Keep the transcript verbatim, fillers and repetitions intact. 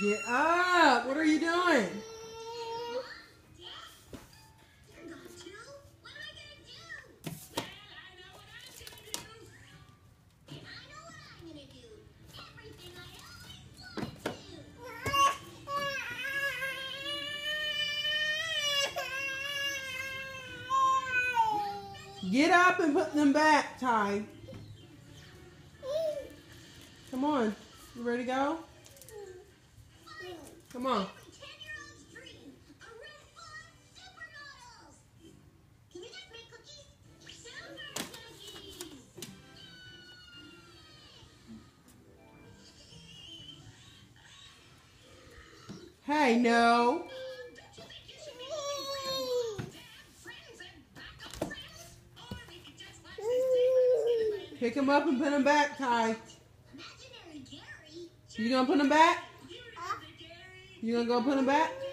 Get up! What are you doing? Get up and put them back, Ty. Come on. You ready to go? Come on. Hey, no. Pick them up and put them back, Ty. You gonna put them back? You gonna go put them back?